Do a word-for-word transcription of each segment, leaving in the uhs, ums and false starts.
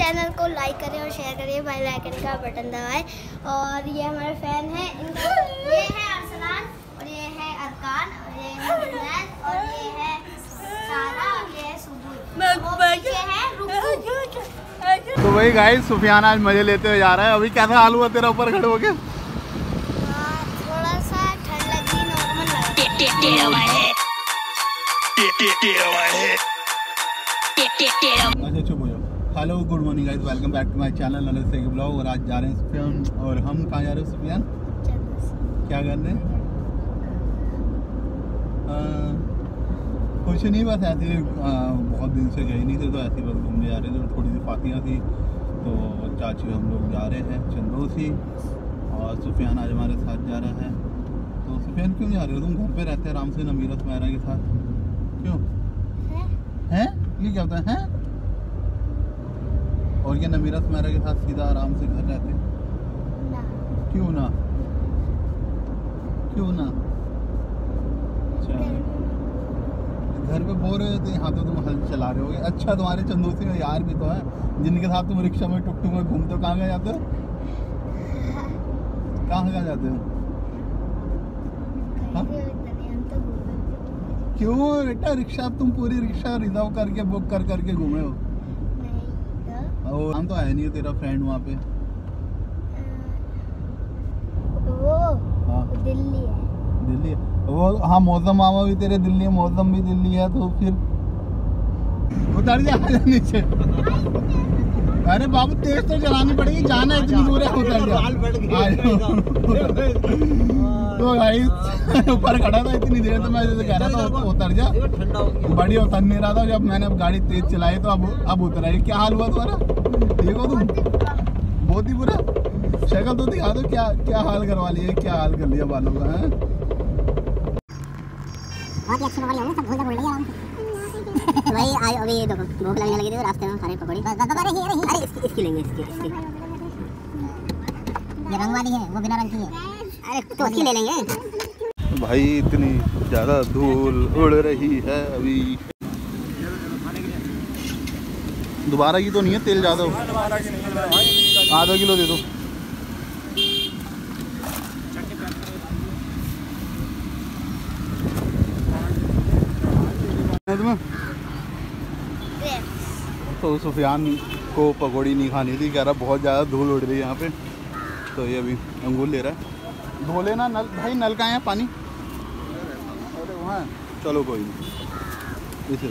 Channel को like करें और शेयर करिए, बेल आइकन का बटन दबाएं। और ये हमारे फैन है, इनका ये है अरसलान और ये है अरकान और ये है जुनैद और ये है सारा और ये है सुबुल। ये है रुकू। तो वही गाइस, सुफियान आज मजे लेते हुए जा रहा है। अभी कैसा हाल हुआ तेरा ऊपर खड़े होके? थोड़ा सा ठंड लगी, नॉर्मल लगा। अच्छा चुप हो जाओ। Hello good morning guys, welcome back to my channel Nalesh Shaikh blog. और आज जा रहे हैं सुफियान, और हम कहाँ जा रहे हैं सुफियान? क्या करने? कुछ नहीं, बस ऐसे बहुत दिन से गए नहीं थे तो ऐसे बस घूमने जा रहे थे। थोड़ी सी फातियाँ थी तो चाची हम लोग जा रहे हैं चंदोसी, और सुफियान आज हमारे साथ जा रहा है। तो सुफियान क्यों जा रहे हो? तुम घर पे रहते हैं आराम से नमीरा सुमैरा के साथ, क्यों हैं? ये क्या होता है? और क्या नमीरा सुमैरा के साथ सीधा आराम से घर रहते? क्यों ना? क्यों ना? घर पे बोर हो थे, यहाँ तो तुम हल चला रहे होगे। अच्छा, तुम्हारे चंदोसी में यार भी तो है जिनके साथ तुम रिक्शा में टुक टुक में घूमते हो। कहाँ गए जाते हो? कहाँ गए जाते हो? हाँ? क्यों बेटा, रिक्शा तुम पूरी रिक्शा रिजर्व करके बुक कर करके घूमे हो? नहीं। और हम तो आया नहीं है तेरा फ्रेंड वहाँ पे। वो हाँ दिल्ली है। दिल्ली है वो? हाँ, मौसम मामा भी तेरे दिल्ली है, मौसम भी दिल्ली है। तो फिर उतर जा नीचे। अरे बाबू तेज तो चलानी पड़ेगी, जाना इतनी दूर है। उतर जा। तो भाई ऊपर खड़ा था इतनी देर, तो मैं जैसे कह रहा था उतर जा, बड़ी उतर नहीं रहा था। जब मैंने अब गाड़ी तेज चलाई तो अब अब उतर आई। क्या हाल हुआ तुम्हारा? ठीक हो तुम? बहुत ही बुरा। शक्ल तो दिखा दो, क्या क्या हाल करवा लिया, क्या हाल कर लिया बालों का है? बहुत ही अच्छी पकड़ी होगी, सब भूल भूल रही है वही आज अभी देखो भूख लगने लगी थी तो रास्ते में खाने पकौड़ी। अरे इसकी इसकी लेंगे, इसकी इसकी ये रंग वाली है, वो बिना रंग की है। अरे तो इसकी ले लेंगे। भाई इतनी ज़्यादा धूल उड़ रही है अभी। दोबारा की तो नहीं है, तेल ज़्यादा हो। आधा किलो दे दो। तुम्हें तो सुफियान को पकौड़ी नहीं खानी थी, कह रहा बहुत ज़्यादा धूल उड़ रही है यहाँ पे। तो ये अभी अंगूर ले रहा है। धो लेना नल भाई, नल कहाँ है पानी? अरे वहाँ है, चलो कोई नहीं। इसे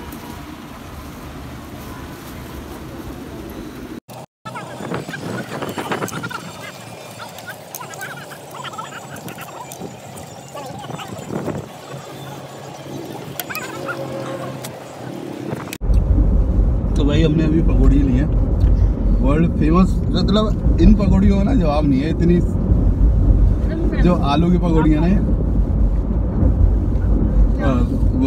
तो भाई हमने अभी पकौड़ी ली है, वर्ल्ड फेमस। मतलब इन पकौड़ियों का ना जवाब नहीं है, इतनी जो आलू की पकौड़ियाँ ना वो।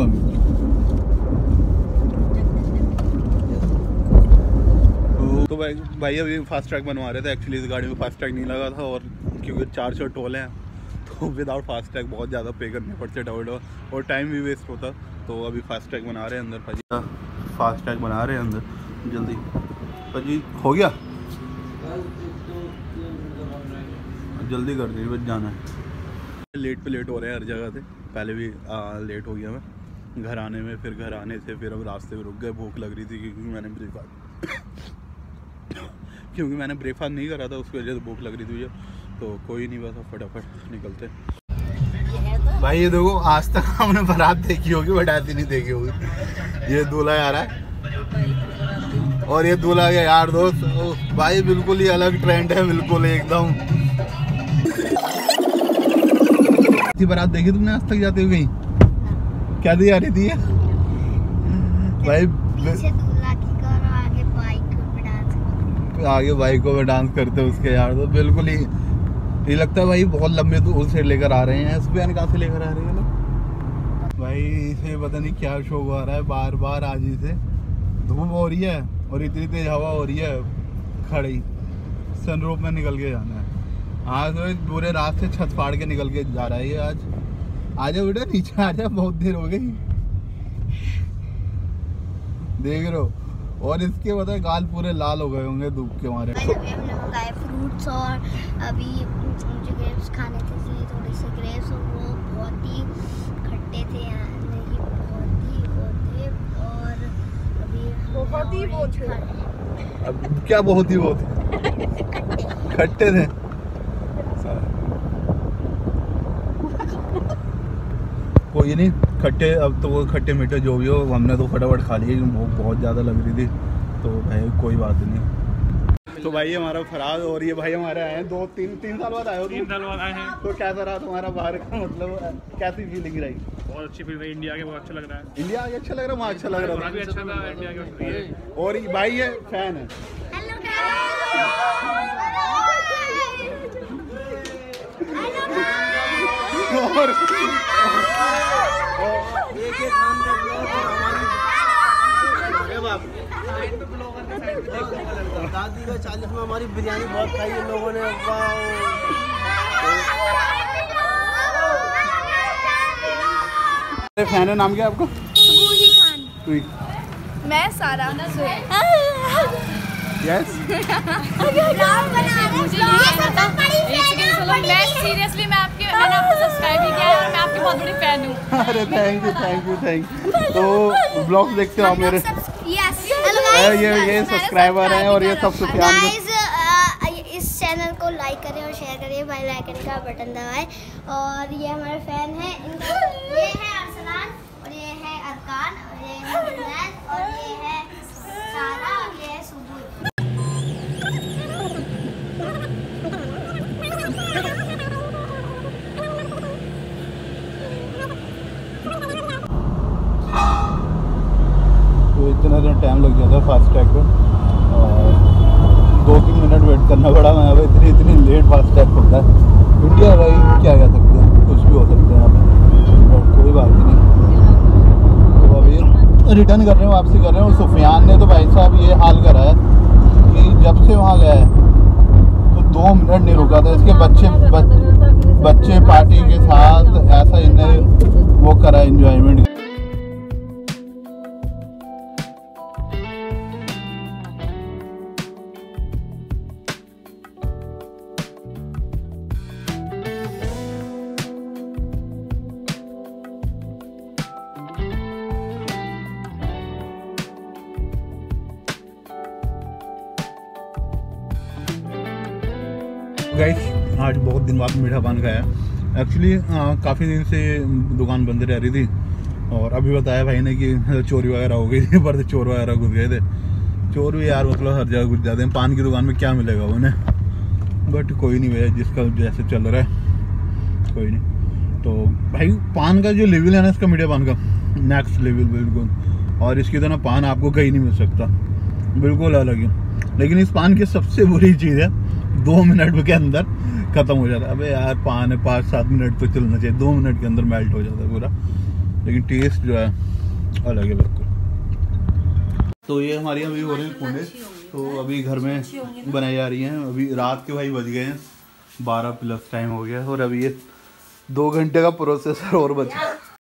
तो भाई भाई अभी फास्ट ट्रैक बनवा रहे थे। एक्चुअली इस गाड़ी में फास्ट ट्रैक नहीं लगा था, और क्योंकि चार सौ टोल हैं तो विदाउट फास्ट ट्रैक बहुत ज़्यादा पे करने पड़ते डबल डबल, और टाइम भी वेस्ट होता। तो अभी फास्ट ट्रैक बना रहे हैं अंदर भाजी, फास्ट ट्रैक बना रहे हैं अंदर जल्दी। भाजी हो गया, जल्दी कर दी, बस जाना है। लेट पे लेट हो रहे हैं हर जगह से। पहले भी आ, लेट हो गया मैं घर आने में, फिर घर आने से फिर अब रास्ते में रुक गए। भूख लग रही थी क्योंकि मैंने ब्रेकफास्ट क्योंकि मैंने ब्रेकफास्ट नहीं करा था, उसकी वजह से भूख लग रही थी मुझे। तो कोई नहीं, बस अब फटाफट निकलते। भाई ये देखो, आज तक हमने बारात देखी होगी बट ऐसी नहीं देखी होगी। ये दूल्हा आ रहा है और ये दूल्हा के यार दोस्त भाई, बिल्कुल ही अलग ट्रेंड है, बिल्कुल एकदम। बारात देखी तुमने आज तक जाते हुए कहीं? क्या दी आ रही थी भाई? पीछे दूल्हा की करो, आगे बाइक पे डांस करते, आगे बाइकों में डांस करते उसके यार दोस्त। बिल्कुल ही ये लगता है भाई बहुत लंबे दूर से लेकर आ रहे हैं। सुफियान कहाँ से लेकर आ रहे हैं लोग भाई? इसे पता नहीं क्या शौक आ रहा है बार बार। आज ही से धूप हो रही है और इतनी तेज हवा हो रही है, खड़ी सनरूफ में निकल के जाना है। आज तो पूरे रात से छत फाड़ के निकल के जा रहा है ये। आज आजा बेटा नीचे आजा, बहुत देर हो गई। देख रहे हो और इसके बताए गाल पूरे लाल हो गए होंगे धूप के मारे। अभी हमने मंगाए फ्रूट्स और अभी मुझे ग्रेप्स खाने थे इसलिए थोड़ी सी ग्रेप्स, और वो बहुत ही खट्टे थे यानी बहुत ही वो थे। और अभी बहुत ही वो थे। अब क्या बहुत ही बहुत खट्टे थे। कोई नहीं, खट्टे अब तो वो खट्टे मीठे जो भी हो हमने तो फटाफट खा लिए, भूख बहुत ज़्यादा लग रही थी तो भाई कोई बात नहीं। तो भाई हमारा फराज और ये भाई हमारे आए हैं दो तीन तीन साल बाद आए हो। तीन साल बाद आए हैं। तो कैसा रहा तुम्हारा बाहर का, मतलब कैसी फीलिंग रही? बहुत अच्छी फील रही, इंडिया के बहुत अच्छा लग रहा है। इंडिया आगे अच्छा लग रहा है, वहाँ अच्छा लग रहा वहाँ भी अच्छा था, इंडिया के अच्छा है। था। और ये भाई ये फैन है। और एक एक काम का ब्लॉग और हमारी दादी का चालीस में हमारी बिरयानी बहुत खाई है लोगों ने। फैन है, नाम क्या है आपका? सुबूही खान। मैं सारा यस। मैं सीरियसली मैं आपके मैंने आपको सब्सक्राइब भी किया है और मैं आपकी बहुत बड़ी फैन हूँ। अरे thank you thank you thank you. तो ब्लॉग्स देखते हो आप मेरे? यस। ये ये सब्सक्राइबर हैं और ये सब सुफियान के। गाइस इस चैनल को लाइक करें और शेयर करिए, बेल आइकन का बटन दबाएं। और ये हमारे फैन हैं, इनका ये है अरसलान और ये है अरकान और ये है हुनैन और ये है सारा और ये है सुबूही। तो इतना इतना टाइम लग जाता है फास्टैग पे, और दो तीन मिनट वेट करना पड़ा। मैं अब इतनी इतनी लेट फास्टैग होता है। इंडिया भाई क्या कह सकते हैं, कुछ भी हो सकता है यहाँ पे, बट कोई बात नहीं। तो अभी रिटर्न कर रहे हैं, वापसी कर रहे हैं। और सुफियान ने तो भाई साहब ये हाल करा है कि जब से वहाँ गया है तो दो मिनट नहीं रुका था। इसके बच्चे बच, बच्चे पार्टी के साथ ऐसा इन्हें वो करा एंजॉयमेंट। गाइस आज बहुत दिन बाद मीठा पान खाया। एक्चुअली काफ़ी दिन से दुकान बंद रह रही थी, और अभी बताया भाई ने कि चोरी वगैरह हो गई थी, पर चोर वगैरह घुस गए थे। चोर भी यार मतलब हर जगह घुस जाते हैं, पान की दुकान में क्या मिलेगा उन्हें। बट कोई नहीं भैया, जिसका जैसे चल रहा है कोई नहीं। तो भाई पान का जो लेवल है ना इसका, मीठा पान का नेक्स्ट लेवल बिल्कुल। और इसकी तरह पान आपको कहीं नहीं मिल सकता, बिल्कुल अलग है। लेकिन इस पान की सबसे बुरी चीज़ है दो मिनट के अंदर ख़त्म हो जाता है। अबे यार पान है, पाँच सात मिनट तो चलना चाहिए, दो मिनट के अंदर मेल्ट हो जाता है पूरा। लेकिन टेस्ट जो है अलग है बिल्कुल। तो ये हमारी अभी हो रही है पूड़े, तो अभी घर में बनाई जा रही हैं। अभी रात के भाई बज गए हैं बारह प्लस टाइम हो गया, और अभी ये दो घंटे का प्रोसेसर और बचा।